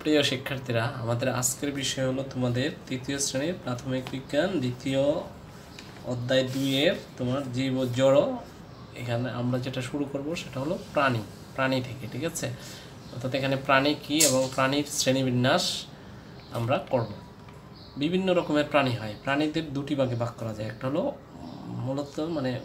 প্রিয় শিক্ষার্থীরা, আমাদের আজকের বিষয় হলো তোমাদের তৃতীয় শ্রেণীর প্রাথমিক বিজ্ঞান দ্বিতীয় অধ্যায় 2-এর তোমার জীব ও জড়। এখানে আমরা যেটা শুরু করব সেটা হলো প্রাণী থেকে। ঠিক আছে, অর্থাৎ এখানে প্রাণী কি এবং প্রাণীর শ্রেণীবিন্যাস আমরা করব। বিভিন্ন রকমের প্রাণী হয়। প্রাণীদের দুটি ভাগে ভাগ করা যায়। একটা হলো মূলত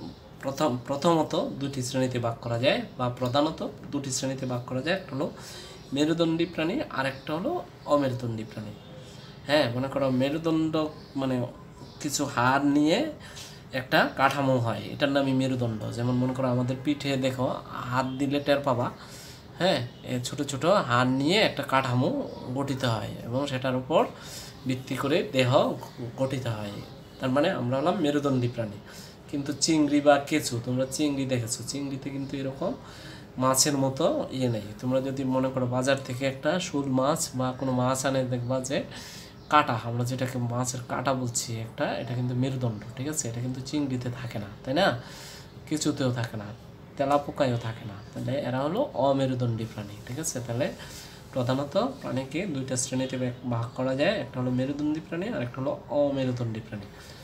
প্রথমত দুটি শ্রেণীতে ভাগ করা যায়, বা প্রধানত দুটি শ্রেণীতে ভাগ করা যায়। একটা হলো মেরুদণ্ডী প্রাণী, আর একটা হলো অমেরুদণ্ডী প্রাণী। হ্যাঁ, মনে করো মেরুদণ্ড মানে কিছু হাড় নিয়ে একটা কাঠামো হয়, এটার নামই মেরুদণ্ড। যেমন মনে করো আমাদের পিঠে দেখো হাত দিলে টের পাবা, হ্যাঁ, ছোট ছোট হাড় নিয়ে একটা কাঠামো গঠিত হয় এবং সেটার উপর ভিত্তি করে দেহ গঠিত হয়। তার মানে আমরা হলাম মেরুদণ্ডী প্রাণী। কিন্তু চিংড়ি বা কেঁচু, তোমরা চিংড়ি দেখেছো, চিংড়িতে কিন্তু এরকম মাছের মতো নেই। তোমরা যদি মনে করো বাজার থেকে একটা শোল মাছ বা কোনো মাছ আনে, দেখবা যে কাটা, আমরা যেটাকে মাছের কাটা বলছি একটা, এটা কিন্তু মেরুদণ্ড। ঠিক আছে, এটা কিন্তু চিংড়িতে থাকে না, তাই না? কিছুতেও থাকে না, তেলাপোকায়ও থাকে না। তাহলে এরা হলো অমেরুদণ্ডী প্রাণী। ঠিক আছে, তাহলে প্রধানত প্রাণীকে দুইটা শ্রেণীতে ভাগ করা যায়। একটা হলো মেরুদণ্ডী প্রাণী আর একটা হলো অমেরুদণ্ডী প্রাণী।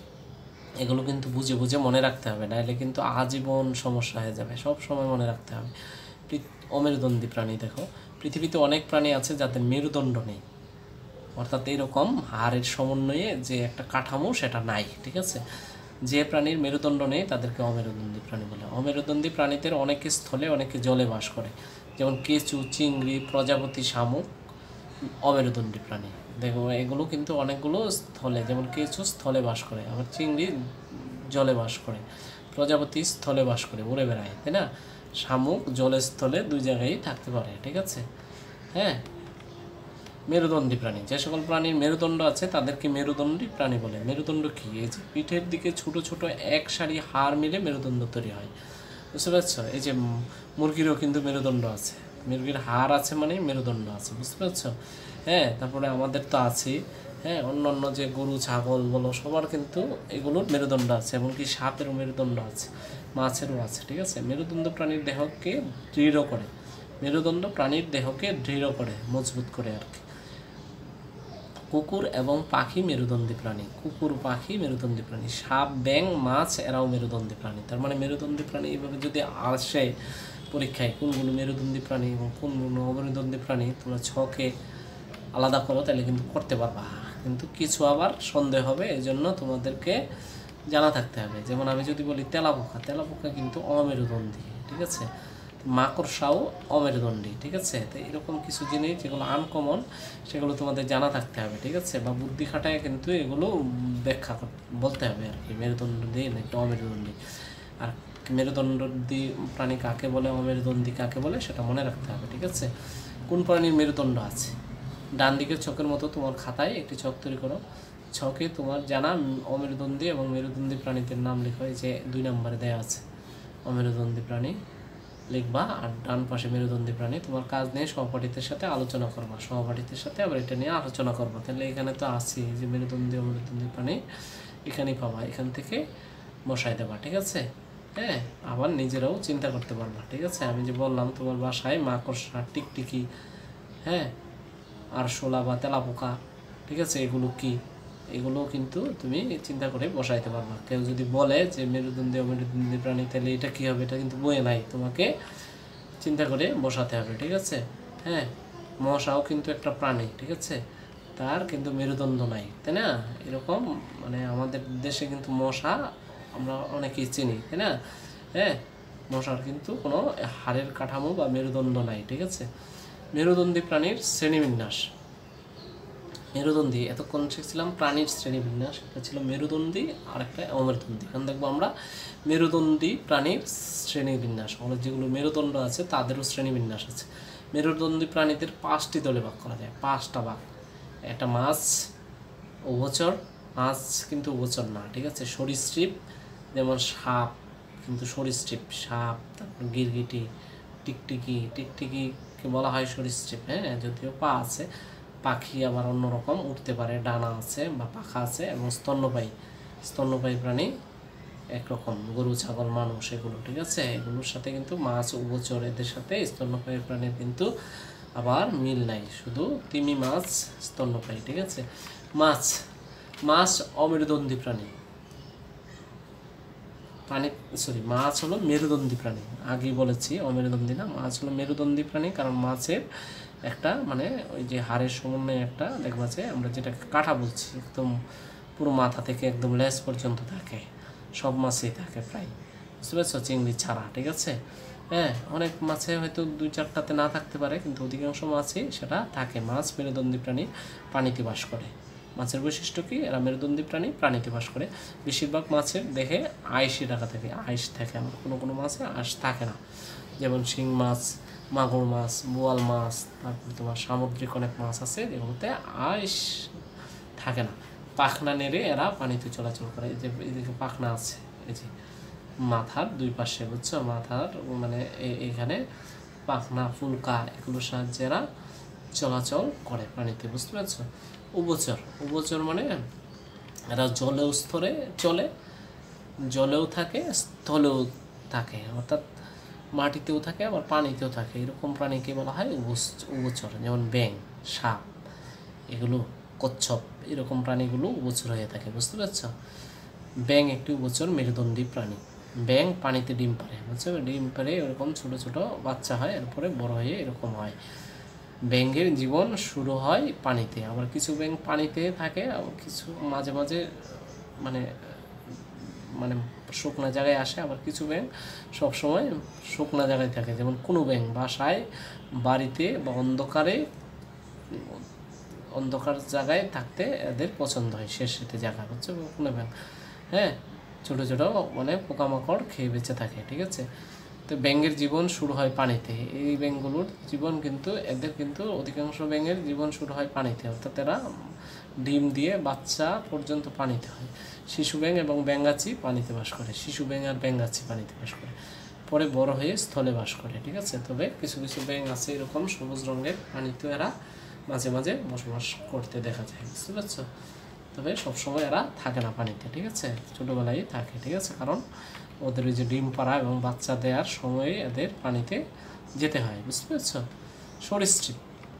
এগুলো কিন্তু বুঝে বুঝে মনে রাখতে হবে, নাহলে কিন্তু আজীবন সমস্যা হয়ে যাবে। সব সময় মনে রাখতে হবে। অমেরুদণ্ডী প্রাণী দেখো, পৃথিবীতে অনেক প্রাণী আছে যাদের মেরুদণ্ড নেই, অর্থাৎ এরকম হাড়ের সমন্বয়ে যে একটা কাঠামো সেটা নাই। ঠিক আছে, যে প্রাণীর মেরুদণ্ড নেই তাদেরকে অমেরুদণ্ডী প্রাণী বলে। অমেরুদণ্ডী প্রাণীদের অনেকে স্থলে অনেকে জলে বাস করে, যেমন কেঁচু, চিংড়ি, প্রজাপতি, শামুক অমেরুদণ্ডী প্রাণী। দেখো এগুলো কিন্তু অনেকগুলো স্থলে, যেমন কেঁচু স্থলে বাস করে, আবার চিংড়ি জলে বাস করে, প্রজাপতি স্থলে বাস করে, উড়ে বেড়ায়, তাই না? শামুক জলে স্থলে দুই জায়গায় থাকতে পারে। ঠিক আছে, হ্যাঁ। মেরুদণ্ডী প্রাণী, যে সকল প্রাণীর মেরুদণ্ড আছে তাদেরকে মেরুদণ্ডী প্রাণী বলে। মেরুদণ্ড কি? এই যে পিঠের দিকে ছোট ছোট এক সারি হাড় মিলে মেরুদণ্ড তৈরি হয়, বুঝতে পারছো? এই যে মুরগিরও কিন্তু মেরুদণ্ড আছে, মুরগির হাড় আছে মানে মেরুদণ্ড আছে, বুঝতে পারছো? হ্যাঁ, তারপরে আমাদের তো আছে, হ্যাঁ, অন্য অন্য যে গরু, ছাগল বলো, সবার কিন্তু এগুলোর মেরুদণ্ড আছে, এমনকি সাপেরও মেরুদণ্ড আছে, মাছেরও আছে। ঠিক আছে, মেরুদণ্ড প্রাণীর দেহকে দৃঢ় করে, মেরুদণ্ড প্রাণীর দেহকে দৃঢ় করে, মজবুত করে আর কি। কুকুর এবং পাখি মেরুদণ্ডী প্রাণী। কুকুর, পাখি মেরুদণ্ডী প্রাণী। সাপ, ব্যাঙ, মাছ এরাও মেরুদণ্ডী প্রাণী। তার মানে মেরুদণ্ডী প্রাণী এইভাবে যদি আসে পরীক্ষায়, কোনগুলো মেরুদণ্ডী প্রাণী এবং কোনগুলো অমেরুদণ্ডী প্রাণী, তোমরা ছকে আলাদা করো, তাহলে কিন্তু করতে পারবা। কিন্তু কিছু আবার সন্দেহ হবে, এই জন্য তোমাদেরকে জানা থাকতে হবে। যেমন আমি যদি বলি তেলাপোকা, তেলাপোকা কিন্তু অমেরুদণ্ডী। ঠিক আছে, মাকড়সাও অমেরুদণ্ডী। ঠিক আছে, তো এরকম কিছু জিনিস যেগুলো আনকমন, সেগুলো তোমাদের জানা থাকতে হবে। ঠিক আছে, বা বুদ্ধি খাটায় কিন্তু এগুলো ব্যাখ্যা বলতে হবে আর কি, মেরুদণ্ডী নাকি অমেরুদণ্ডী। আর মেরুদণ্ডী প্রাণী কাকে বলে, অমেরুদণ্ডী কাকে বলে, সেটা মনে রাখতে হবে। ঠিক আছে, কোন প্রাণীর মেরুদণ্ড আছে? ডান দিকের ছকের মতো তোমার খাতায় একটি ছক তৈরি করো। ছকে তোমার জানা অমেরুদণ্ডী এবং মেরুদণ্ডী প্রাণীদের নাম লেখো। এই যে 2 নম্বরে দেওয়া আছে অমেরুদণ্ডী প্রাণী লিখবা, আর ডান পাশে মেরুদণ্ডী প্রাণী। তোমার কাজ নিয়ে সহপাঠীদের সাথে আলোচনা করবা, সহপাঠীদের সাথে আবার এটা নিয়ে আলোচনা করবা। তাহলে এখানে তো আছে যে মেরুদণ্ডী অমেরুদণ্ডী প্রাণী, এখানেই পাবা, এখান থেকে বসাই দেবা। ঠিক আছে, হ্যাঁ, আবার নিজেরাও চিন্তা করতে পারবা। ঠিক আছে, আমি যে বললাম তোমার বাসায় মাকড়সা, টিকটিকি, হ্যাঁ, আর শোলা বা তেলাপোকা, ঠিক আছে, এগুলো কি, এগুলো কিন্তু তুমি চিন্তা করে বসাইতে পারবা। কেউ যদি বলে যে মেরুদণ্ডী অমেরুদণ্ডী প্রাণী, তাহলে এটা কী হবে, এটা কিন্তু বইয়ে নাই, তোমাকে চিন্তা করে বসাতে হবে। ঠিক আছে, হ্যাঁ। মশাও কিন্তু একটা প্রাণী। ঠিক আছে, তার কিন্তু মেরুদণ্ড নাই, তাই না? এরকম মানে আমাদের দেশে কিন্তু মশা আমরা অনেকেই চিনি, তাই না? হ্যাঁ, মশার কিন্তু কোনো হাড়ের কাঠামো বা মেরুদণ্ড নাই। ঠিক আছে, মেরুদণ্ডী প্রাণীর শ্রেণীবিন্যাস। মেরুদণ্ডী এতক্ষণ শিখছিলাম প্রাণীর শ্রেণীবিন্যাস, এটা ছিল মেরুদণ্ডী আর একটা অমেরুদণ্ডী। এখন দেখবো আমরা মেরুদণ্ডী প্রাণীর শ্রেণীবিন্যাস, মানে যেগুলো মেরুদণ্ড আছে তাদেরও শ্রেণীবিন্যাস আছে। মেরুদণ্ডী প্রাণীদের 5টি দলে ভাগ করা যায়, 5টা ভাগ। একটা মাছ, উভচর, মাছ কিন্তু উভচর না। ঠিক আছে, সরীসৃপ, যেমন সাপ কিন্তু সরীসৃপ, সাপ, তারপর গিরগিটি, টিকটিকি, টিকটিকিকে বলা হয় সরীসৃপ, হ্যাঁ, যদিও পা আছে। পাখি আবার অন্যরকম, উঠতে পারে, ডানা আছে বা পাখা আছে। এবং স্তন্যপায়ী প্রাণী একরকম, গরু, ছাগল, মানুষ, এগুলো। ঠিক আছে, এগুলোর সাথে কিন্তু মাছ, উভচর, এদের সাথে স্তন্যপায়ী প্রাণীর কিন্তু আবার মিল নাই, শুধু তিমি মাছ স্তন্যপায়ী। ঠিক আছে। মাছ, মাছ অমেরুদণ্ডী প্রাণী। প্রাণী সরি মাছ হলো মেরুদণ্ডী প্রাণী, আগেই বলেছি অমেরুদণ্ডী না। মাছ হলো মেরুদণ্ডী প্রাণী, কারণ মাছের একটা মানে ওই যে হাড়ের সমন্বয়ে একটা দেখবা যে আমরা যেটাকে কাঁটা বলছি, একদম পুরো মাথা থেকে একদম লেজ পর্যন্ত থাকে, সব মাছেই থাকে প্রায়, বুঝতে পারছো, চিংড়ি ছাড়া। ঠিক আছে। হ্যাঁ, অনেক মাছে হয়তো 2-4টাতে না থাকতে পারে, কিন্তু অধিকাংশ মাছই সেটা থাকে। মাছ মেরুদণ্ডী প্রাণী, পানিতে বাস করে। মাছের বৈশিষ্ট্য কি? এরা মেরুদণ্ডী প্রাণী, পানিতে বাস করে। বেশিরভাগ মাছের দেহে আঁশই রাখা থাকে, আঁশ থাকে, আমার কোনো কোনো মাছে আঁশ থাকে না, যেমন শিং মাছ, মাগুর মাছ, বোয়াল মাছ, তারপর তোমার সামুদ্রিক অনেক মাছ আছে যেগুলোতে আঁশ থাকে না। পাখনা নেড়ে এরা পানিতে চলাচল করে। এই যে এদিকে পাখনা আছে, এই যে মাথার দুই পাশে, বুঝছো, মাথার মানে এইখানে পাখনা, ফুলকা, এগুলোর সাহায্যে এরা চলাচল করে পানিতে, বুঝতে পারছো। উভচর, উভচর মানে এরা জলেও স্তরে চলে, জলেও থাকে, স্থলেও থাকে, অর্থাৎ মাটিতেও থাকে আবার পানিতেও থাকে, এরকম প্রাণীকে বলা হয় উভচর। যেমন ব্যাঙ, সাপ, এগুলো কচ্ছপ, এরকম প্রাণীগুলো উভচর হয়ে থাকে, বুঝতে পারছো। ব্যাঙ একটি উভচর মেরুদণ্ডী প্রাণী। ব্যাঙ পানিতে ডিম পাড়ে, বুঝছো, ডিম পাড়ে এরকম ছোট ছোট বাচ্চা হয়, এরপরে বড় হয়ে এরকম হয়। ব্যাঙের জীবন শুরু হয় পানিতে, আবার কিছু ব্যাঙ পানিতে থাকে, আবার কিছু মাঝে মাঝে মানে মানে শুকনা জায়গায় আসে, আবার কিছু ব্যাঙ সবসময় শুকনা জায়গায় থাকে। যেমন কোনো ব্যাঙ বাসায়, বাড়িতে বা অন্ধকার জায়গায় থাকতে এদের পছন্দ হয়, শেষেতে জায়গা হচ্ছে কোনো ব্যাঙ। হ্যাঁ, ছোটো ছোটো মানে পোকামাকড় খেয়ে বেঁচে থাকে। ঠিক আছে। তো ব্যাঙের জীবন শুরু হয় পানিতে। এই ব্যাঙগুলোর জীবন কিন্তু এদের কিন্তু অধিকাংশ ব্যাঙের জীবন শুরু হয় পানিতে, অর্থাৎ এরা ডিম দিয়ে বাচ্চা পর্যন্ত পানিতে হয়। শিশু ব্যাঙ এবং ব্যাঙাচি পানিতে বাস করে, শিশু ব্যাঙ আর ব্যাঙাচি পানিতে বাস করে, পরে বড় হয়ে স্থলে বাস করে। ঠিক আছে। তবে কিছু কিছু ব্যাঙ আছে এরকম সবুজ রঙের, পানিতে এরা মাঝে মাঝে বসবাস করতে দেখা যায়, বুঝতে পারছো। তবে সবসময় এরা থাকে না পানিতে। ঠিক আছে। ছোটোবেলায় থাকে। ঠিক আছে। কারণ ওদের ওই যে ডিম পাড়া এবং বাচ্চা দেওয়ার সময়ে এদের পানিতে যেতে হয়, বুঝতে পারছো। সরীসৃপ,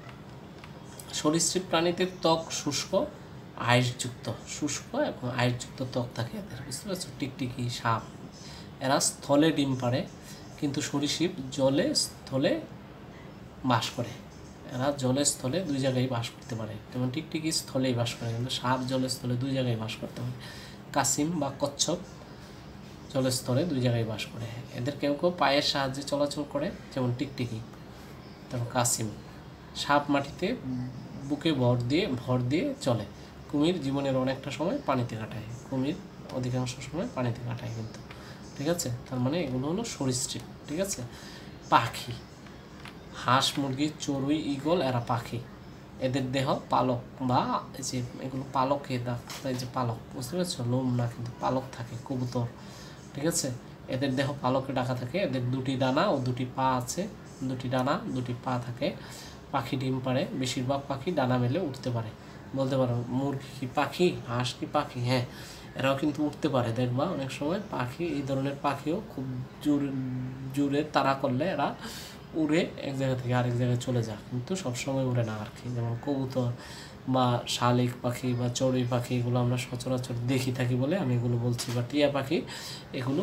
সরীসৃপ প্রাণীদের ত্বক শুষ্ক, আঁশযুক্ত, শুষ্ক এবং আঁশযুক্ত ত্বক থাকে এদের, বুঝতে পারছো। টিকটিকি, সাপ, এরা স্থলে ডিম পাড়ে, কিন্তু সরীসৃপ জলে স্থলে বাস করে। এরা জলে স্থলে দুই জায়গায় বাস করতে পারে। যেমন টিকটিকি স্থলেই বাস করে, কিন্তু সাপ জলে স্থলে দুই জায়গায় বাস করতে পারে। কাসিম বা কচ্ছপ জলের স্তরে দুই জায়গায় বাস করে। এদের কেউ কেউ পায়ের সাহায্যে চলাচল করে, যেমন টিকটিকি, তারপর কাসিম। সাপ মাটিতে বুকে ভর দিয়ে চলে। কুমির জীবনের অনেকটা সময় পানিতে কাটায়, কুমির অধিকাংশ সময় পানিতে কাটায় কিন্তু। ঠিক আছে। তার মানে এগুলো হলো সরীসৃপ। ঠিক আছে। পাখি, হাঁস, মুরগি, চড়ুই, ঈগল, এরা পাখি। এদের দেহ পালক বা এই যে এগুলো পালকে, এই যে পালক, বুঝতে পারছো, লোম না কিন্তু পালক থাকে। কবুতর, ঠিক আছে, এদের দেহ পালকে ঢাকা থাকে। এদের দুটি ডানা ও দুটি পা আছে, দুটি ডানা দুটি পা থাকে। পাখি ডিম পাড়ে, বেশিরভাগ পাখি ডানা মেলে উঠতে পারে। বলতে পারো মুরগি কি পাখি, হাঁস কি পাখি? হ্যাঁ, এরাও কিন্তু উঠতে পারে। দেখবা অনেক সময় পাখি, এই ধরনের পাখিও খুব জোরে তাড়া করলে এরা উড়ে এক জায়গা থেকে আরেক জায়গায় চলে যায়, কিন্তু সবসময় উড়ে না আর কি। যেমন কবুতর বা শালিক পাখি বা চড়ুই পাখি, এগুলো আমরা সচরাচর দেখি থাকি বলে আমি এগুলো বলছি। বা টিয়া পাখি, এগুলো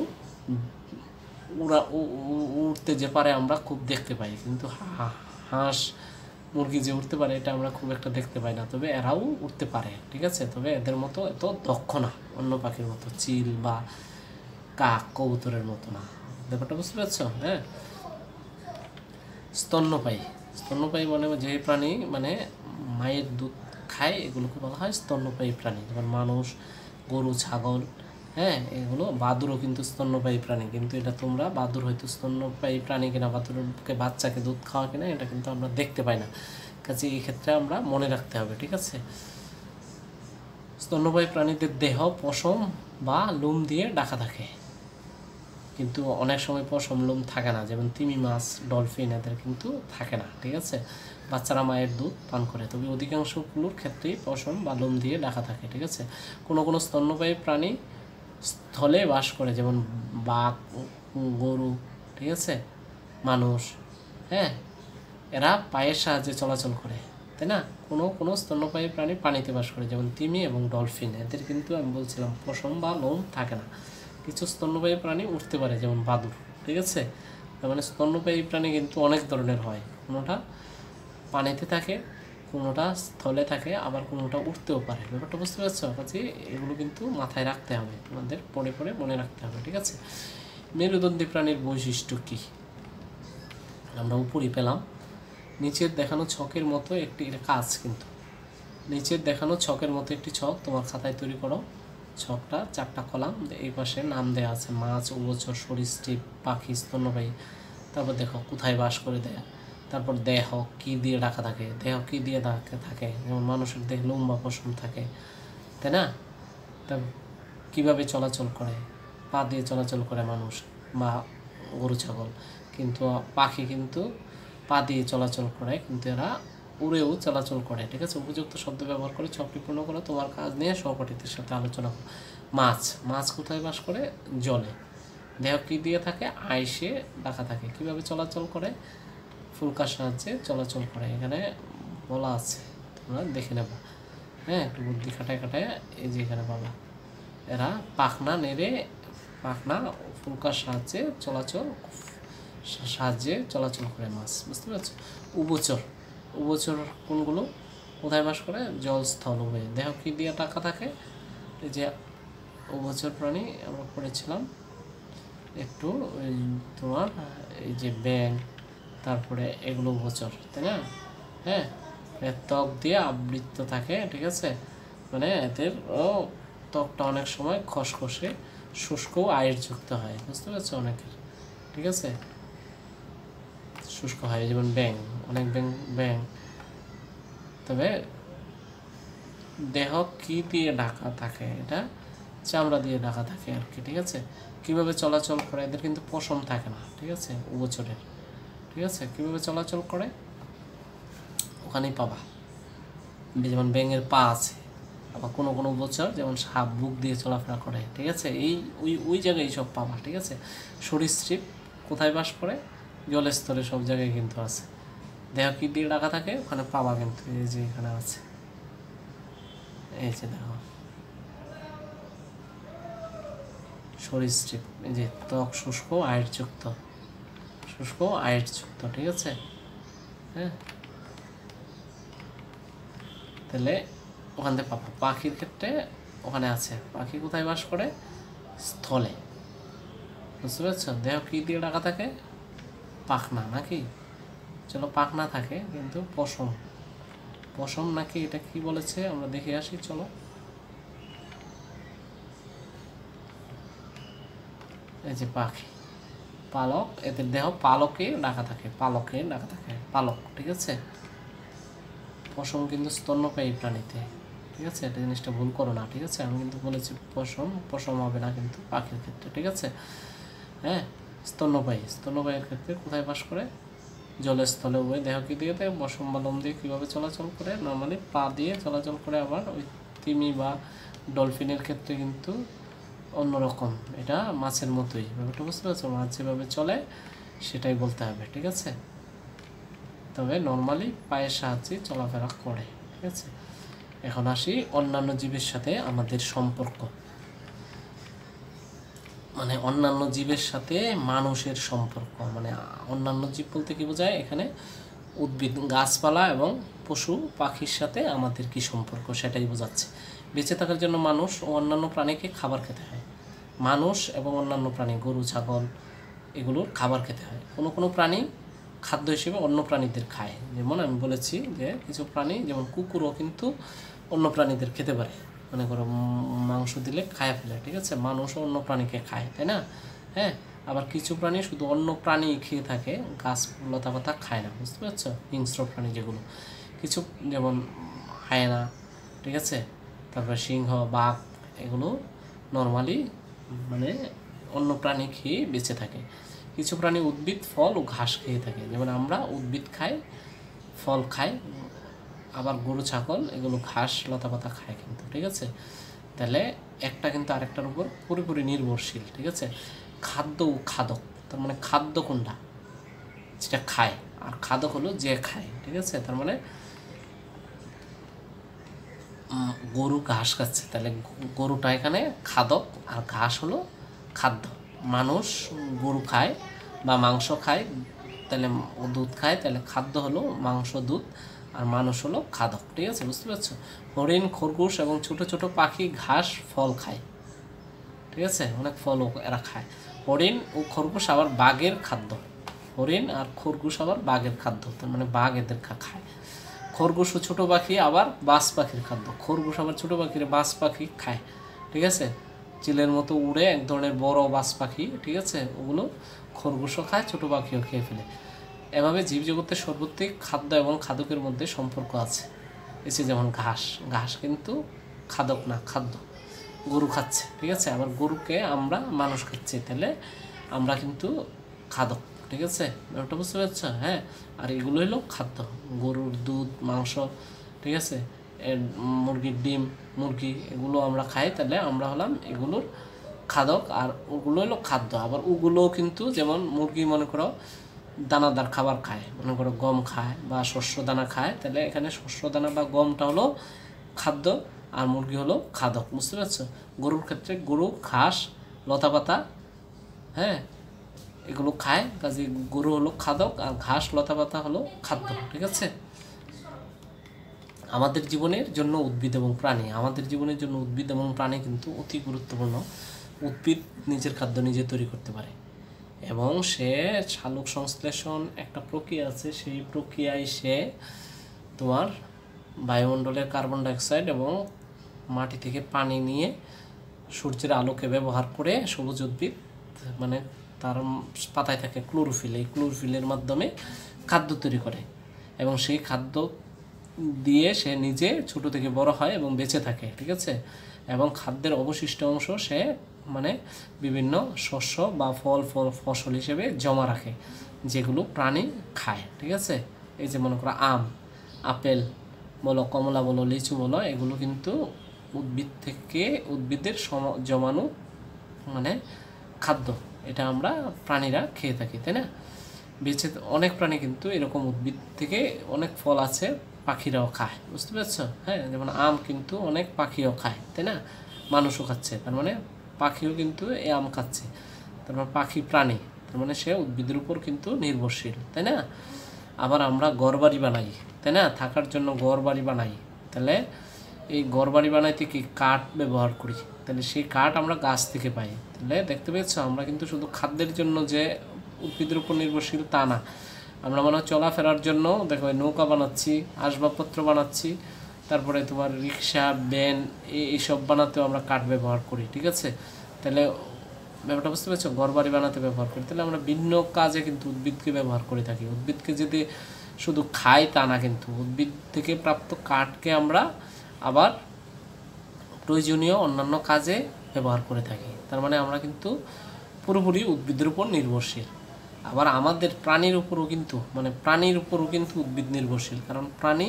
উড়তে যে পারে আমরা খুব দেখতে পাই, কিন্তু হাঁস মুরগি যে উঠতে পারে এটা আমরা খুব একটা দেখতে পাই না, তবে এরাও উঠতে পারে। ঠিক আছে। তবে এদের মতো এত দক্ষ না, অন্য পাখির মতো, চিল বা কাক, কবুতরের মতো না। ব্যাপারটা বুঝতে পারছো? হ্যাঁ। স্তন্যপায়ী, স্তন্যপায়ী মানে যে প্রাণী মানে মায়ের দুধ খায়, এগুলোকে বলা হয় স্তন্যপায়ী প্রাণী। যেমন মানুষ, গরু, ছাগল, হ্যাঁ, এগুলো। বাদুরও কিন্তু স্তন্যপায়ী প্রাণী, কিন্তু এটা তোমরা বাদুর হয়তো স্তন্যপায়ী প্রাণী কিনা, বাদুরকে বাচ্চাকে দুধ খাওয়া কিনা, এটা কিন্তু আমরা দেখতে পাই না। কাজে এই ক্ষেত্রে আমরা মনে রাখতে হবে। ঠিক আছে। স্তন্যপায়ী প্রাণীদের দেহ পশম বা লোম দিয়ে ঢাকা থাকে, কিন্তু অনেক সময় পশম লোম থাকে না। যেমন তিমি মাছ, ডলফিন, এদের কিন্তু থাকে না। ঠিক আছে। বাচ্চারা মায়ের দুধ পান করে, তবে অধিকাংশগুলোর ক্ষেত্রেই পশম বা লোম দিয়ে ঢাকা থাকে। ঠিক আছে। কোনো কোনো স্তন্যপায়ী প্রাণী স্থলে বাস করে, যেমন বাঘ, গরু, ঠিক আছে, মানুষ, হ্যাঁ, এরা পায়ের সাহায্যে চলাচল করে, তাই না? কোনো কোনো স্তন্যপায়ী প্রাণী পানিতে বাস করে, যেমন তিমি এবং ডলফিন। এদের কিন্তু আমি বলছিলাম পশম বা লোম থাকে না। কিছু স্তন্যপায়ী প্রাণী উঠতে পারে, যেমন বাদুড়, ঠিক আছে? তার মানে স্তন্যপায়ী প্রাণী কিন্তু অনেক ধরনের হয়, কোনোটা পানিতে থাকে, কোনোটা স্থলে থাকে, আবার কোনোটা উঠতেও পারে। ব্যাপারটা বুঝতে পারছো? কাজে এগুলো কিন্তু মাথায় রাখতে হবে, আমাদের পড়ে পড়ে মনে রাখতে হবে, ঠিক আছে? মেরুদণ্ডী প্রাণীর বৈশিষ্ট্য কী আমরা উপরই পেলাম। নিচের দেখানো ছকের মতো একটি, এটা কাজ কিন্তু, নিচের দেখানো ছকের মতো একটি ছক তোমার খাতায় তৈরি করো। ছকটা 4টা কলাম, এই পাশে নাম দেওয়া আছে মাছ, উভচর, সরীসৃপ, পাখি, স্তন্যপায়ী। তারপর দেখো কোথায় বাস করে দেয়া, তারপর দেহ কী দিয়ে ঢাকা থাকে, দেহ কী দিয়ে ঢাকা থাকে, যেমন মানুষের দেহ লোম বা পশম থাকে, তাই না? তারপর কীভাবে চলাচল করে, পা দিয়ে চলাচল করে মানুষ বা গরু ছাগল, কিন্তু পাখি কিন্তু পা দিয়ে চলাচল করে, কিন্তু এরা উড়েও চলাচল করে, ঠিক আছে? উপযুক্ত শব্দ ব্যবহার করে ছকটি পূর্ণ করো। তোমার কাজ নিয়ে সহপাঠীদের সাথে আলোচনা করো। মাছ, মাছ কোথায় বাস করে? জলে। দেহ কী দিয়ে থাকে? আইসে ঢাকা থাকে। কীভাবে চলাচল করে? ফুলকার সাহায্যে চলাচল করে, এখানে বলা আছে, তোমরা দেখে নেবা। হ্যাঁ, একটু বুদ্ধি খাটায় খাটায় এই যে এখানে পাবা। এরা পাখনা নেড়ে, পাখনা ফুলকার সাহায্যে চলাচল করে মাছ, বুঝতে পারছো? উভচর, উভচর কোনগুলো কোথায় বাস করে? জল, স্থল, উভয়ে। দেহ কী দিয়ে ঢাকা থাকে? এই যে উভচর প্রাণী আমরা পড়েছিলাম একটু, তোমার এই যে ব্যাঙ, তারপরে এগুলো উভচর, তাই না? হ্যাঁ, ত্বক দিয়ে আবৃত থাকে, ঠিক আছে? মানে এদের ত্বকটা অনেক সময় খসখসে, শুষ্ক, আয়ুর্যুক্ত হয়, বুঝতে পারছো? অনেকের, ঠিক আছে, শুষ্ক হয়, যেমন ব্যাঙ, অনেক ব্যাঙ। তবে দেহ কী দিয়ে ঢাকা থাকে? এটা চামড়া দিয়ে ঢাকা থাকে আর কি, ঠিক আছে? কীভাবে চলাচল করে? এদের কিন্তু পশম থাকে না, ঠিক আছে, উভচরের, ঠিক আছে? কীভাবে চলাচল করে ওখানেই পাবা। যেমন ব্যাঙের পা আছে, আবার কোনো কোনো উভচর যেমন সাপ বুক দিয়ে চলাফেরা করে, ঠিক আছে? এই ওই জায়গায় সব পাবা, ঠিক আছে? সরীসৃপ কোথায় বাস করে? জলের স্তরে, সব জায়গায় কিন্তু আছে। দেহ কী দিয়ে ঢাকা থাকে? ওখানে পাবা কিন্তু, এই যে এখানে আছে, এই যে দেখো সরীসৃপ, এই যে ত্বক শুষ্ক আয়ুর্যুক্ত, ঠিক আছে? হ্যাঁ, তাহলে ওখান থেকে পাবা। পাখির ক্ষেত্রে ওখানে আছে, পাখি কোথায় বাস করে? স্থলে, বুঝতে পারছো? দেহ কী দিয়ে ঢাকা থাকে? পাখনা, নাকি? চলো, পাখনা থাকে, কিন্তু পশম নাকি, এটা কি বলেছে আমরা দেখে আসি, চলো। এই যে পাখি, পালক, এদের দেহ পালকে ঢাকা থাকে, পালক, ঠিক আছে? পশম কিন্তু স্তন্যপায়ী প্রাণীতে, ঠিক আছে? এটা জিনিসটা ভুল করো না, ঠিক আছে? আমি কিন্তু বলেছি পশম হবে না কিন্তু পাখির ক্ষেত্রে, ঠিক আছে? হ্যাঁ, স্তন্যপায়ীর ক্ষেত্রে কোথায় বাস করে? জলের স্থলে, উভয়। দেহ কী দিয়ে থাকে? পশম বা লোম দিয়ে। কীভাবে চলাচল করে? নর্মালি পা দিয়ে চলাচল করে। আবার ওই তিমি বা ডলফিনের ক্ষেত্রে কিন্তু অন্যরকম, এটা মাছের মতোই। ব্যাপারটা বুঝতে পারছো? মাছ যেভাবে চলে সেটাই বলতে হবে, ঠিক আছে? তবে নর্মালি পায়ের সাহায্যে চলাফেরা করে, ঠিক আছে? এখন আসি অন্যান্য জীবের সাথে আমাদের সম্পর্ক, মানে অন্যান্য জীবের সাথে মানুষের সম্পর্ক। মানে অন্যান্য জীব বলতে কি বোঝায় এখানে? উদ্ভিদ, গাছপালা এবং পশু পাখির সাথে আমাদের কি সম্পর্ক সেটাই বোঝাচ্ছে। বেঁচে থাকার জন্য মানুষ ও অন্যান্য প্রাণীকে খাবার খেতে হয়। মানুষ এবং অন্যান্য প্রাণী, গরু, ছাগল, এগুলোর খাবার খেতে হয়। কোনো কোনো প্রাণী খাদ্য হিসেবে অন্য প্রাণীদের খায়, যেমন আমি বলেছি যে কিছু প্রাণী, যেমন কুকুরও কিন্তু অন্য প্রাণীদের খেতে পারে, মনে করো মাংস দিলে খায় ফেলে, ঠিক আছে? মানুষও অন্য প্রাণীকে খায়, তাই না? হ্যাঁ, আবার কিছু প্রাণী শুধু অন্য প্রাণী খেয়ে থাকে, গাছ লতা পাতা খায় না, বুঝতে পারছো? হিংস্র প্রাণী যেগুলো, কিছু যেমন হায়না, ঠিক আছে, তারপরে সিংহ, বাঘ, এগুলো নর্মালি মানে অন্য প্রাণী খেয়ে বেঁচে থাকে। কিছু প্রাণী উদ্ভিদ, ফল ও ঘাস খেয়ে থাকে, যেমন আমরা উদ্ভিদ খাই, ফল খাই, আবার গরু, ছাগল এগুলো ঘাস লতা পাতা খায় কিন্তু, ঠিক আছে? তাহলে একটা কিন্তু আরেকটার উপর পুরোপুরি নির্ভরশীল, ঠিক আছে? খাদ্য ও খাদক, তার মানে খাদ্য কোনটা? যেটা খায়, আর খাদক হলো যে খায়, ঠিক আছে। তার মানে গরু ঘাস খাচ্ছে, তাহলে গরুটা এখানে খাদক আর ঘাস হলো খাদ্য। মানুষ গরু খায় বা মাংস খায়, তাহলে দুধ খায়, তাহলে খাদ্য হলো মাংস দুধ, আর মানুষ হলো খাদক, ঠিক আছে, বুঝতে পারছো। হরিণ, খরগোশ এবং ছোট ছোট পাখি ঘাস ফল খায়, ঠিক আছে, অনেক ফলও এরা খায়। হরিণ ও খরগোশ আবার বাঘের খাদ্য, হরিণ আর খরগোশ আবার বাঘের খাদ্য, তার মানে বাঘ এদের খায়। খরগোশ ও ছোটো পাখি আবার বাজ পাখির খাদ্য, খরগোশ আবার ছোটো পাখির বাজ পাখি খায়, ঠিক আছে। চিলের মতো উড়ে এক ধরনের বড় বাজ পাখি, ঠিক আছে, ওগুলো খরগোশও খায়, ছোটো পাখিও খেয়ে ফেলে। এভাবে জীবজগতের সর্বত্রিক খাদ্য এবং খাদকের মধ্যে সম্পর্ক আছে। এসে যেমন ঘাস, ঘাস কিন্তু খাদক না, খাদ্য। গরু খাচ্ছে, ঠিক আছে, আবার গরুকে আমরা মানুষ খাচ্ছি, তাহলে আমরা কিন্তু খাদক, ঠিক আছে, ব্যাপারটা বুঝতে পারছো। হ্যাঁ, আর এগুলো হলো খাদ্য, গরুর দুধ, মাংস, ঠিক আছে, মুরগির ডিম, মুরগি, এগুলো আমরা খাই, তাহলে আমরা হলাম এগুলোর খাদক, আর ওগুলো হলো খাদ্য। আবার ওগুলোও কিন্তু, যেমন মুরগি মনে করো দানাদার খাবার খায়, মনে করো গম খায় বা শস্য দানা খায়, তাহলে এখানে শস্য দানা বা গমটা হলো খাদ্য, আর মুরগি হলো খাদক, বুঝতে পারছো। গরুর ক্ষেত্রে গরু ঘাস, লতাপাতা, হ্যাঁ, এগুলো খায়, কাজে গরু হলো খাদক, আর ঘাস, লতাপাতা হলো খাদ্য, ঠিক আছে। আমাদের জীবনের জন্য উদ্ভিদ এবং প্রাণী, আমাদের জীবনের জন্য উদ্ভিদ এবং প্রাণী কিন্তু অতি গুরুত্বপূর্ণ। উদ্ভিদ নিজের খাদ্য নিজে তৈরি করতে পারে, এবং সে সালোক সংশ্লেষণ একটা প্রক্রিয়া আছে, সেই প্রক্রিয়ায় সে তোমার বায়ুমণ্ডলের কার্বন ডাইঅক্সাইড এবং মাটি থেকে পানি নিয়ে সূর্যের আলোকে ব্যবহার করে সবুজ উদ্ভিদ, মানে তার পাতায় থাকে ক্লোরোফিল, এই ক্লোরোফিলের মাধ্যমে খাদ্য তৈরি করে, এবং সেই খাদ্য দিয়ে সে নিজে ছোট থেকে বড় হয় এবং বেঁচে থাকে, ঠিক আছে। এবং খাদ্যের অবশিষ্ট অংশ সে মানে বিভিন্ন শস্য বা ফসল হিসেবে জমা রাখে, যেগুলো প্রাণী খায়, ঠিক আছে। এই যে মনে করো আম, আপেল বলো, কমলা বলো, লিচু বলো, এগুলো কিন্তু উদ্ভিদ থেকে, উদ্ভিদের জমানো মানে খাদ্য, এটা আমরা প্রাণীরা খেয়ে থাকি, তাই না। বেঁচে অনেক প্রাণী কিন্তু এরকম উদ্ভিদ থেকে অনেক ফল আছে, পাখিরাও খায়, বুঝতে পারছো। হ্যাঁ, যেমন আম কিন্তু অনেক পাখিও খায়, তাই না, মানুষও খাচ্ছে, তার মানে পাখিও কিন্তু এই আম খাচ্ছে, তার মানে পাখি প্রাণী, তার মানে সে উদ্ভিদের উপর কিন্তু নির্ভরশীল, তাই না। আবার আমরা ঘরবাড়ি বানাই, তাই না, থাকার জন্য ঘরবাড়ি বানাই, তাহলে এই ঘরবাড়ি বানাইতে কি কাঠ ব্যবহার করি, তাহলে সেই কাঠ আমরা গাছ থেকে পাই, তাহলে দেখতে পেয়েছো আমরা কিন্তু শুধু খাদ্যের জন্য যে উদ্ভিদের উপর নির্ভরশীল তা না, আমরা মনে হয় চলাফেরার জন্য দেখো নৌকা বানাচ্ছি, আসবাবপত্র বানাচ্ছি, তারপরে তোমার রিক্সা, ভ্যান, এইসব বানাতেও আমরা কাঠ ব্যবহার করি, ঠিক আছে। তাহলে ব্যাপারটা বুঝতে পারছো, ঘরবাড়ি বানাতে ব্যবহার করি, তাহলে আমরা ভিন্ন কাজে কিন্তু উদ্ভিদকে ব্যবহার করে থাকি। উদ্ভিদকে যদি শুধু খাই তা না, কিন্তু উদ্ভিদ থেকে প্রাপ্ত কাঠকে আমরা আবার প্রয়োজনীয় অন্যান্য কাজে ব্যবহার করে থাকি, তার মানে আমরা কিন্তু পুরোপুরি উদ্ভিদের উপর নির্ভরশীল। আবার আমাদের প্রাণীর উপরও কিন্তু, মানে প্রাণীর উপরও কিন্তু উদ্ভিদ নির্ভরশীল, কারণ প্রাণী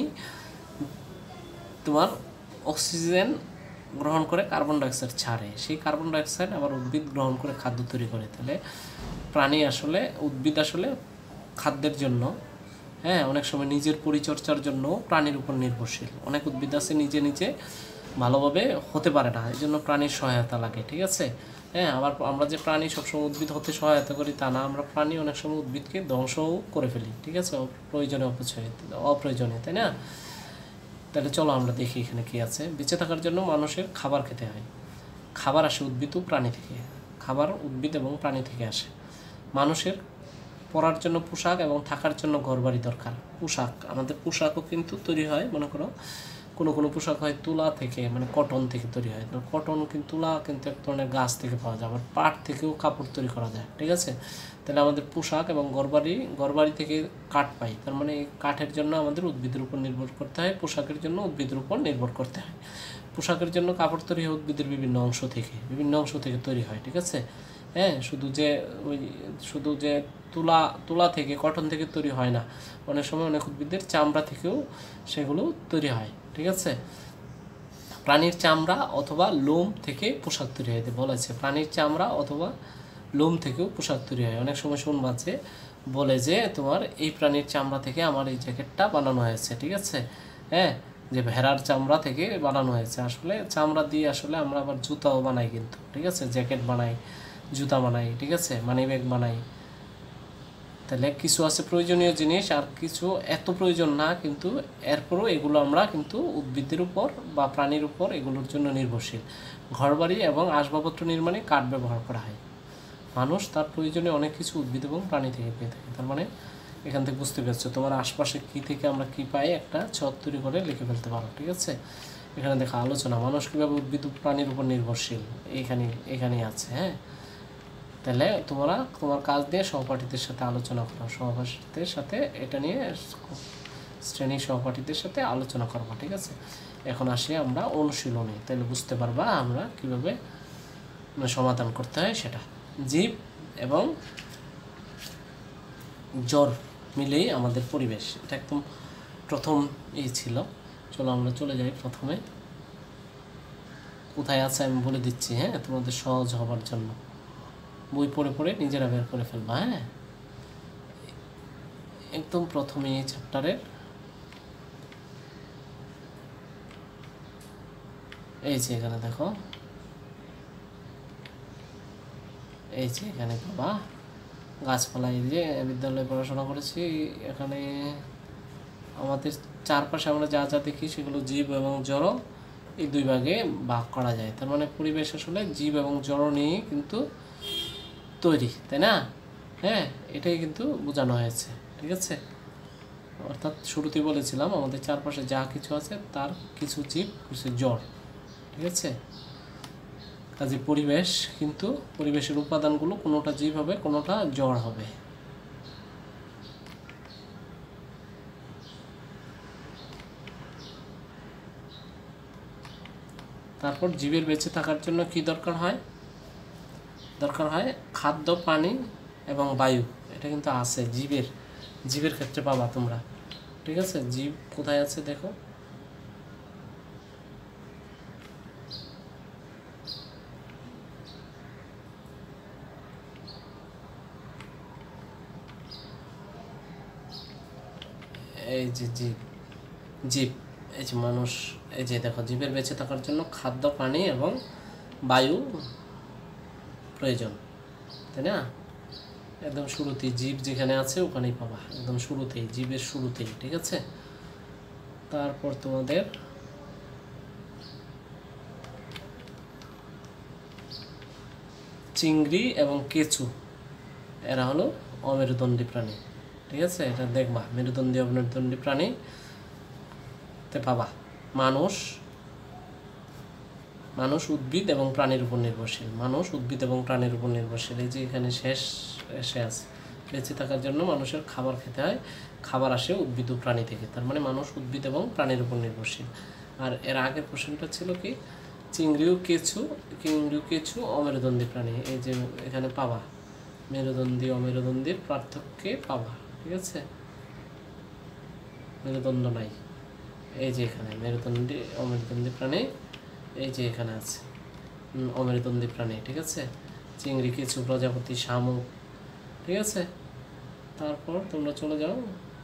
তোমার অক্সিজেন গ্রহণ করে কার্বন ডাইঅক্সাইড ছাড়ে, সেই কার্বন ডাইঅক্সাইড আবার উদ্ভিদ গ্রহণ করে খাদ্য তৈরি করে, তাহলে প্রাণী আসলে, উদ্ভিদ আসলে খাদ্যের জন্য, হ্যাঁ, অনেক সময় নিজের পরিচর্যার জন্য প্রাণীর উপর নির্ভরশীল। অনেক উদ্ভিদ আছে নিজে নিজে ভালোভাবে হতে পারে না, এই জন্য প্রাণীর সহায়তা লাগে, ঠিক আছে। হ্যাঁ, আবার আমরা যে প্রাণী সবসময় উদ্ভিদ হতে সহায়তা করি তা না, আমরা প্রাণী অনেক সময় উদ্ভিদকে ধ্বংসও করে ফেলি, ঠিক আছে, প্রয়োজনে অপ্রয়োজনে, তাই না। তাহলে চলো আমরা দেখি এখানে কি আছে। বেঁচে থাকার জন্য মানুষের খাবার খেতে হয়, খাবার আসে উদ্ভিদ ও প্রাণী থেকে, খাবার উদ্ভিদ এবং প্রাণী থেকে আসে। মানুষের পরার জন্য পোশাক এবং থাকার জন্য ঘরবাড়ি দরকার। পোশাক, আমাদের পোশাকও কিন্তু তৈরি হয়, মনে করো কোনো পোশাক হয় তুলা থেকে, মানে কটন থেকে তৈরি হয়, কটন কিন্তু তুলা কিন্তু এক ধরনের গাছ থেকে পাওয়া যায়, আবার পাট থেকেও কাপড় তৈরি করা যায়, ঠিক আছে। তাহলে আমাদের পোশাক এবং ঘরবাড়ি থেকে কাঠ পাই, তার মানে এই কাঠের জন্য আমাদের উদ্ভিদের উপর নির্ভর করতে হয়, পোশাকের জন্য উদ্ভিদের উপর নির্ভর করতে হয়। পোশাকের জন্য কাপড় তৈরি হয় উদ্ভিদের বিভিন্ন অংশ থেকে তৈরি হয়, ঠিক আছে। হ্যাঁ, শুধু যে তুলা থেকে, কটন থেকে তৈরি হয় না, অনেক সময় অনেক উদ্ভিদের চামড়া থেকেও সেগুলো তৈরি হয়, ঠিক আছে। প্রাণীর চামড়া অথবা লোম থেকে পোশাক তৈরি হয়, বলা আছে প্রাণীর চামড়া অথবা লোম থেকেও পোশাক তৈরি হয়। অনেক সময় শুনবা যে বলে যে তোমার এই প্রাণীর চামড়া থেকে আমার এই জ্যাকেটটা বানানো হয়েছে, ঠিক আছে। হ্যাঁ, যে ভেড়ার চামড়া থেকে বানানো হয়েছে। আসলে চামড়া দিয়ে আসলে আমরা আবার জুতাও বানাই কিন্তু, ঠিক আছে, জ্যাকেট বানাই, জুতা বানাই, ঠিক আছে, মানি ব্যাগ বানাই। তাহলে কিছু আছে প্রয়োজনীয় জিনিস, আর কিছু এত প্রয়োজন না, কিন্তু এরপরও এগুলো আমরা কিন্তু উদ্ভিদের উপর বা প্রাণীর উপর এগুলোর জন্য নির্ভরশীল। ঘরবাড়ি এবং আসবাবপত্র নির্মাণে কাঠ ব্যবহার করা হয়। মানুষ তার প্রয়োজনে অনেক কিছু উদ্ভিদ এবং প্রাণী থেকে পেয়ে থাকে। তার মানে এখান থেকে বুঝতে পারছো তোমার আশপাশে কী থেকে আমরা কী পাই, একটা ছক তৈরি করে লিখে ফেলতে পারো, ঠিক আছে। এখানে দেখা আলোচনা, মানুষ কীভাবে উদ্ভিদ প্রাণীর উপর নির্ভরশীল, এখানেই আছে। হ্যাঁ, তাহলে তোমরা তোমার কাজ দিয়ে সহপাঠীদের সাথে আলোচনা করো, সহপাঠীদের সাথে এটা নিয়ে শ্রেণীর সহপাঠীদের সাথে আলোচনা করবা, ঠিক আছে। এখন আসি আমরা অনুশীলনে, তাহলে বুঝতে পারবা আমরা কীভাবে সমাধান করতে হয় সেটা। জীব এবং জ্বর মিলেই আমাদের পরিবেশ, এটা একদম প্রথম ছিল। চলো আমরা চলে যাই প্রথমে, কোথায় আছে আমি বলে দিচ্ছি, হ্যাঁ, তোমাদের সহজ হবার জন্য। বই পড়ে পড়ে নিজেরা বের করে ফেলবা। হ্যাঁ, একদম প্রথমে এই চ্যাপ্টারের এই যে এখানে দেখো, এই যে এখানে বাবা গাছপালা, এই যে বিদ্যালয়ে পড়াশোনা করেছি, এখানে আমাদের চারপাশে আমরা যা যা দেখি সেগুলো জীব এবং জড়, এই দুই ভাগে ভাগ করা যায়। তার মানে পরিবেশ আসলে জীব এবং জড় নিয়ে কিন্তু তৈরি, তাই না? হ্যাঁ, এটাই কিন্তু বোঝানো হয়েছে, ঠিক আছে। অর্থাৎ শুরুতেই বলেছিলাম আমাদের চারপাশে যা কিছু আছে তার কিছু জীব, কিছু জড়, ঠিক আছে। কাজে পরিবেশ কিন্তু পরিবেশের উপাদানগুলো কোনোটা জীব হবে, কোনোটা জড় হবে। তারপর জীবের বেঁচে থাকার জন্য কি দরকার হয়? দরকার হয় খাদ্য, পানি এবং বায়ু। এটা কিন্তু আছে জীবের ক্ষেত্রে পাবা তোমরা, ঠিক আছে। জীব কোথায় আছে দেখো, এই যে জীব, এই যে মানুষ, এই যে দেখো, জীবের বেঁচে থাকার জন্য খাদ্য, পানি এবং বায়ু প্রয়োজন, তাই না? একদম শুরুতেই জীব যেখানে আছে ওখানেই পাবা, একদম শুরুতেই, জীবের শুরুতেই, ঠিক আছে। তারপর তোমাদের চিংড়ি এবং কেঁচু, এরা হলো অমেরুদণ্ডী প্রাণী, ঠিক আছে। এটা দেখবা, মেরুদণ্ডী অমেরুদণ্ডী প্রাণীতে পাবা। মানুষ উদ্ভিদ এবং প্রাণীর উপর নির্ভরশীল, মানুষ উদ্ভিদ এবং প্রাণীর উপর নির্ভরশীল। এই যে এখানে শেষ এসে আছে, বেঁচে থাকার জন্য মানুষের খাবার খেতে হয়, খাবার আসে উদ্ভিদ ও প্রাণী থেকে। তার মানে মানুষ উদ্ভিদ এবং প্রাণীর উপর নির্ভরশীল। আর এর আগের প্রশ্নটা ছিল কি, চিংড়ি ও কেঁচু অমেরুদণ্ডী প্রাণী। এই যে এখানে পাবা মেরুদণ্ডী অমেরুদণ্ডীর পার্থক্যে পাবা, ঠিক আছে। মেরুদণ্ড নাই, এই যে এখানে মেরুদণ্ডী অমেরুদণ্ডী প্রাণী, এই যে এখানে আছে অমেরুদণ্ডী প্রাণী, ঠিক আছে। চিংড়ি, কেঁচু, প্রজাপতি, শামুক, ঠিক আছে। তারপর তোমরা চলে যাও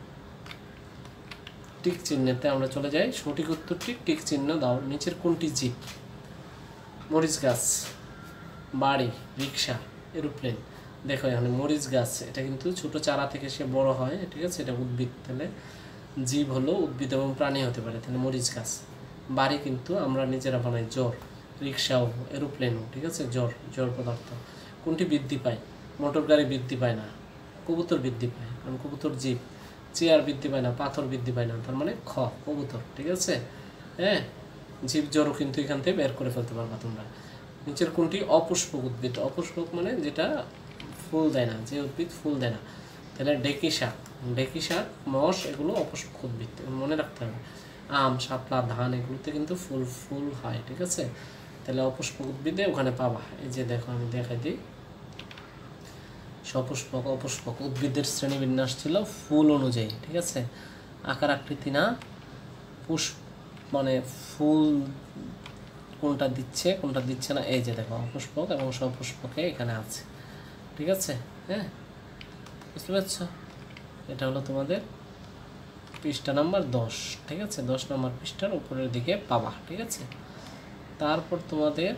টিক চিহ্নেতে, আমরা চলে যাই। সঠিক উত্তরটি টিক চিহ্ন দাও। নিচের কোনটি জীব? মরিচ গাছ, বাড়ি, রিক্সা, এরোপ্লেন। দেখো এখানে মরিচ গাছ, এটা কিন্তু ছোট চারা থেকে সে বড় হয়, ঠিক আছে, এটা উদ্ভিদ। তাহলে জীব হলো উদ্ভিদ এবং প্রাণী হতে পারে, তাহলে মরিচ গাছ। বাড়ি কিন্তু আমরা নিজেরা বানাই, জ্বর। রিক্সাও, এরোপ্লেনও, ঠিক আছে, জ্বর পদার্থ। কোনটি বৃদ্ধি পায়? মোটর গাড়ি বৃদ্ধি পায় না, কবুতর বৃদ্ধি পায়, কারণ কবুতর জীব। চেয়ার বৃদ্ধি পায় না, পাথর বৃদ্ধি পায় না, তার মানে কবুতর, ঠিক আছে। হ্যাঁ, জীব জড়ও কিন্তু এখান থেকে বের করে ফেলতে পারবা তোমরা। নিচের কোনটি অপুষ্পক উদ্ভিদ? অপুষ্পক মানে যেটা ফুল দেয় না, যে উদ্ভিদ ফুল দেয় না। তাহলে ঢেঁকি শাক, মশ, এগুলো অপুষ্পক উদ্ভিদ, মনে রাখতে হবে। আম, শাপলা, ধান, এগুলোতে কিন্তু ফুল হয়, ঠিক আছে। তাহলে অপুষ্পক উদ্ভিদে ওখানে পাবা। এই যে দেখো, আমি দেখাই দিই। সপুষ্পক, অপুষ্পক উদ্ভিদের শ্রেণীবিন্যাস ছিল ফুল অনুযায়ী, ঠিক আছে, আকার আকৃতি না, মানে ফুল কোনটা দিচ্ছে কোনটা দিচ্ছে না। এই যে দেখো, অপুষ্পক এবং সপুষ্পকে এখানে আছে, ঠিক আছে। হ্যাঁ, বুঝতে পারছো? এটা হলো তোমাদের পৃষ্ঠা নাম্বার 10, ঠিক আছে? 10 নম্বর পৃষ্ঠার উপরের দিকে পাবা, ঠিক আছে? তারপর তোমাদের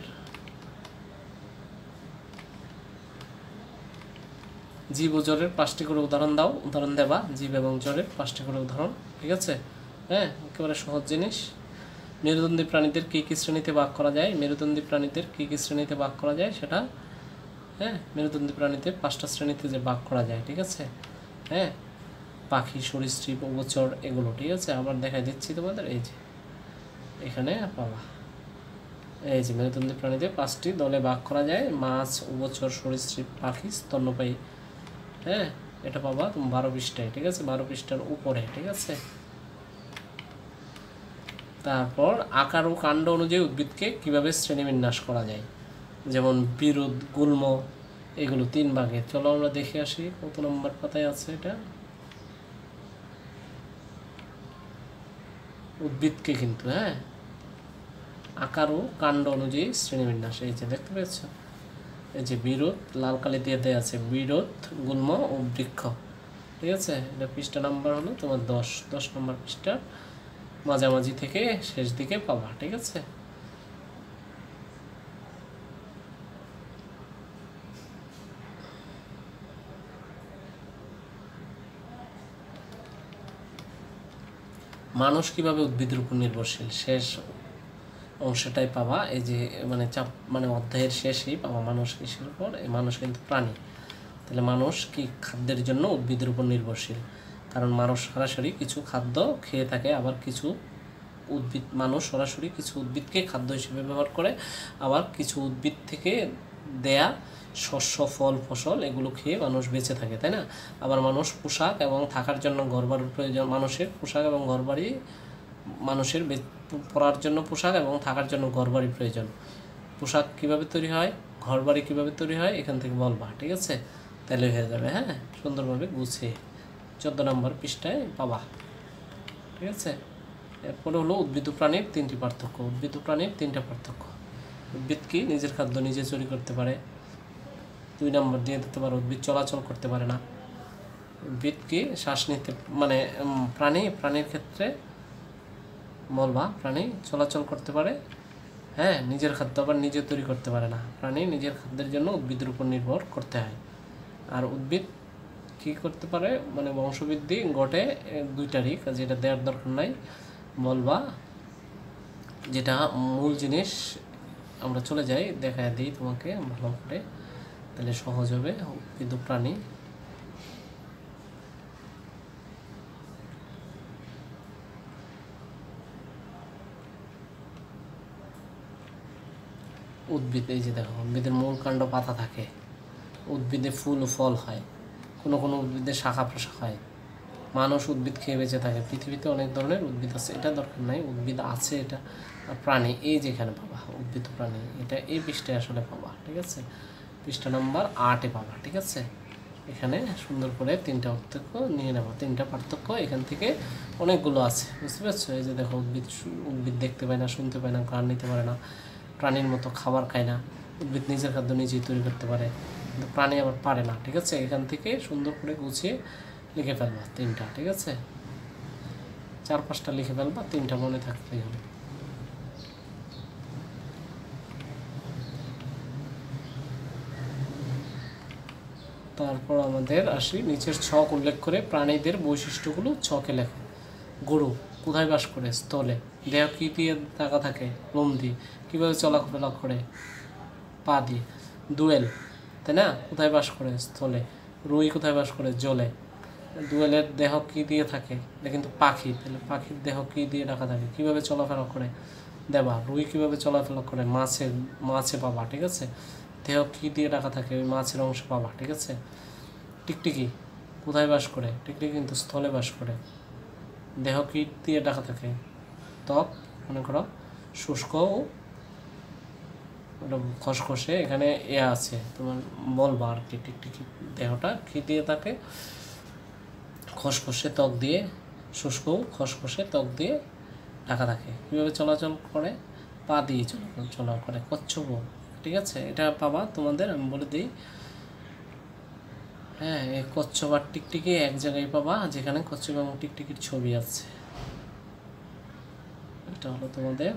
জীব ও জড়ের 5টি করে উদাহরণ দাও, উদাহরণ দেবা জীব এবং জড়ের 5টি করে উদাহরণ, ঠিক আছে? হ্যাঁ, একেবারে সহজ জিনিস। মেরুদণ্ডী প্রাণীদের কী কী শ্রেণীতে ভাগ করা যায়? মেরুদণ্ডী প্রাণীদের কী কী শ্রেণীতে ভাগ করা যায় সেটা, হ্যাঁ, মেরুদণ্ডী প্রাণীদের 5টা শ্রেণীতে যে ভাগ করা যায়, ঠিক আছে? হ্যাঁ, পাখি, সরীসৃপ, উভচর, এগুলো, ঠিক আছে? আবার দেখাই দিচ্ছি তোমাদের, এই যে এখানে পাবা, এই যে মেরুদণ্ডী প্রাণীদের 5টি দলে ভাগ করা যায়: মাছ, উভচর, সরীসৃপ, পাখি, স্তন্যপায়ী। হ্যাঁ, এটা পাবা তুমি 12 পৃষ্ঠায়, ঠিক আছে? 12 পৃষ্ঠার উপরে, ঠিক আছে? তারপর আকার ও কাণ্ড অনুযায়ী উদ্ভিদকে কীভাবে শ্রেণীবিন্যাস করা যায়, যেমন বিরুৎ, গুল্ম, এগুলো 3 ভাগে। চলো আমরা দেখে আসি কত নম্বর পাতায় আছে এটা। উদ্ভিদকে কিন্তু, হ্যাঁ, আকার ও কাণ্ড অনুযায়ী শ্রেণীবিন্যাস, এই যে দেখতে পেয়েছ, এই যে বিরুৎ লাল কালি দিয়ে দেওয়া আছে, বিরুৎ, গুল্ম ও বৃক্ষ, ঠিক আছে? এটা পৃষ্ঠা নাম্বার হলো তোমার 10 নম্বর পৃষ্ঠা মাঝামাঝি থেকে শেষ দিকে পাবা, ঠিক আছে? মানুষ কিভাবে উদ্ভিদের উপর নির্ভরশীল, শেষ অংশটাই পাবা, এই যে মানে অধ্যায়ের শেষেই পাবা মানুষ কিসের উপর। এই মানুষ কিন্তু প্রাণী, তাহলে মানুষ কি খাদ্যের জন্য উদ্ভিদের উপর নির্ভরশীল, কারণ মানুষ সরাসরি কিছু খাদ্য খেয়ে থাকে, আবার কিছু মানুষ সরাসরি কিছু উদ্ভিদকে খাদ্য হিসেবে ব্যবহার করে, আবার কিছু উদ্ভিদ থেকে দেয়া শস্য, ফল, ফসল এগুলো খেয়ে মানুষ বেঁচে থাকে, তাই না? আবার মানুষ পোশাক এবং থাকার জন্য ঘরবাড়ির প্রয়োজন, মানুষের পোশাক এবং ঘরবাড়ি, মানুষের পরার জন্য পোশাক এবং থাকার জন্য ঘরবাড়ি প্রয়োজন। পোশাক কিভাবে তৈরি হয়, ঘরবাড়ি কিভাবে তৈরি হয়, এখান থেকে বলবা, ঠিক আছে? তাহলে হয়ে যাবে, হ্যাঁ, সুন্দরভাবে গুছিয়ে 14 নম্বর পৃষ্ঠায় পাবা, ঠিক আছে? এরপরে হলো উদ্ভিদ ও প্রাণীর 3টি পার্থক্য। উদ্ভিদ ও প্রাণীর 3টা পার্থক্য: উদ্ভিদ কি নিজের খাদ্য নিজে চুরি করতে পারে, 2 নম্বর দিয়ে দিতে পারো উদ্ভিদ চলাচল করতে পারে না। উদ্ভিদ কি শ্বাস নিতে, প্রাণীর ক্ষেত্রে বলবা প্রাণী চলাচল করতে পারে, হ্যাঁ, নিজের খাদ্য আবার নিজে তৈরি করতে পারে না। প্রাণী নিজের খাদ্যের জন্য উদ্ভিদের উপর নির্ভর করতে হয়। আর উদ্ভিদ কী করতে পারে, বংশবৃদ্ধি ঘটে 2টারই, কাজে এটা দেওয়ার দরকার নাই, বলবা যেটা মূল জিনিস। আমরা চলে যাই, দেখায় দিই তোমাকে ভালো করে, তাহলে সহজ হবে। উদ্ভিদ ও প্রাণী, উদ্ভিদ, এই যে দেখো, উদ্ভিদের মূল কাণ্ড পাতা থাকে, উদ্ভিদে ফুল ও ফল হয়, কোনো কোনো উদ্ভিদের শাখা প্রশাখা হয়। মানুষ উদ্ভিদ খেয়ে বেঁচে থাকে। পৃথিবীতে অনেক ধরনের উদ্ভিদ আছে, এটা দরকার নাই, উদ্ভিদ আছে এটা। আর প্রাণী, এই যেখানে পাবা উদ্ভিদ ও প্রাণী, এটা এই পৃষ্ঠায় আসলে পাবা, ঠিক আছে? পৃষ্ঠা নাম্বার 8-এ পাবা, ঠিক আছে? এখানে সুন্দর করে 3টা পার্থক্য নিয়ে নেব, 3টা পার্থক্য এখান থেকে অনেকগুলো আছে, বুঝতে পারছো? এই যে দেখো, উদ্ভিদ দেখতে পায় না, শুনতে পায় না, ঘ্রাণ নিতে পারে না, প্রাণীর মতো খাবার খায় না, উদ্ভিদ নিজের খাদ্য নিজেই তৈরি করতে পারে, কিন্তু প্রাণী আবার পারে না, ঠিক আছে? এখান থেকে সুন্দর করে গুছিয়ে লিখে ফেলবা 3টা, ঠিক আছে? 4-5টা লিখে ফেলবা, 3টা মনে থাকলেই হবে। তারপর আমাদের আসি, নিচের ছক উল্লেখ করে প্রাণীদের বৈশিষ্ট্যগুলো ছকে লেখো। গরু কোথায় বাস করে? স্থলে। দেহ কী দিয়ে ঢাকা থাকে? লোম দিয়ে। কীভাবে চলাফেরা করে? পা দিয়ে। দোয়েল, তাই না, কোথায় বাস করে? স্থলে। রুই কোথায় বাস করে? জলে। দোয়েলের দেহ কী দিয়ে থাকে? এটা কিন্তু পাখি, তাহলে পাখির দেহ কী দিয়ে ঢাকা থাকে? কীভাবে চলাফেরা করে? দেবা। রুই কীভাবে চলাফেরা করে? মাছে পাবা, ঠিক আছে? দেহ কী দিয়ে ঢাকা থাকে? ওই মাছের অংশ পাবা, ঠিক আছে? টিকটিকি কোথায় বাস করে? টিকটিকি কিন্তু স্থলে বাস করে। দেহ কী দিয়ে ঢাকা থাকে? ত্বক, মনে করো শুষ্ক ও খসখসে, এখানে আছে তোমার, বলবা আর কি, টিকটিকি দেহটা কী দিয়ে থাকে? খসখসে ত্বক দিয়ে, শুষ্ক খসখসে ত্বক দিয়ে ঢাকা থাকে। কীভাবে চলাচল করে? পা দিয়ে চলাচল করে। কচ্ছপ, ঠিক আছে? এটা পাবা তোমাদের, আমি বলে দিই, হ্যাঁ, এই কচ্ছপ আর টিকটিকি এক জায়গায় পাবা যেখানে কচ্ছপ এবং টিকটিকির ছবি আছে। এটা হলো তোমাদের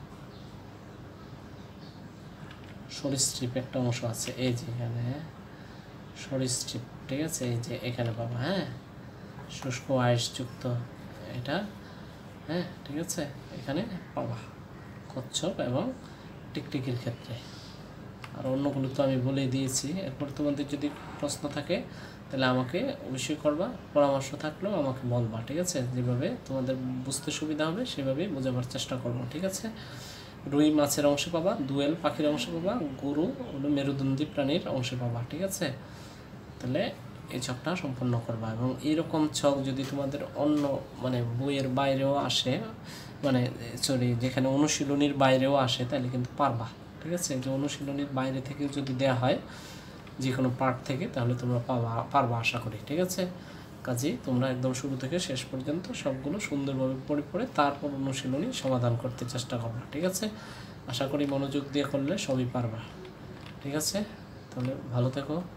সরীসৃপ একটা অংশ আছে, এই যে এখানে সরীসৃপ, ঠিক আছে, এই যে এখানে পাবা। হ্যাঁ, শুষ্ক আইসযুক্ত এটা, হ্যাঁ ঠিক আছে, এখানে পাবা কচ্ছপ এবং টিকটিকির ক্ষেত্রে। আর অন্যগুলো তো আমি বলে দিয়েছি। এরপর তোমাদের যদি প্রশ্ন থাকে তাহলে আমাকে অবশ্যই করবা, পরামর্শ থাকলেও আমাকে বলবা, ঠিক আছে, যেভাবে তোমাদের বুঝতে সুবিধা হবে সেভাবেই বোঝাবার চেষ্টা করবো, ঠিক আছে। রুই মাছের অংশে পাবা, দোয়েল পাখির অংশে পাবা, গরু হলো মেরুদণ্ডী প্রাণীর অংশে পাবা, ঠিক আছে। তাহলে এই ছকটা সম্পন্ন করবা। এবং এইরকম ছক যদি তোমাদের অন্য মানে বইয়ের বাইরেও আসে, মানে সরি যেখানে অনুশীলনীর বাইরেও আসে, তাহলে কিন্তু পারবা, ঠিক আছে। যে অনুশীলনীর বাইরে থেকে যদি দেওয়া হয় যে কোনো পার্ট থেকে, তাহলে তোমরা পারবা আশা করি, ঠিক আছে। কাজেই তোমরা একদম শুরু থেকে শেষ পর্যন্ত সবগুলো সুন্দরভাবে পড়ে তারপর অনুশীলনী সমাধান করতে চেষ্টা করবা, ঠিক আছে। আশা করি মনোযোগ দিয়ে করলে সবই পারবা, ঠিক আছে। তাহলে ভালো থেকো।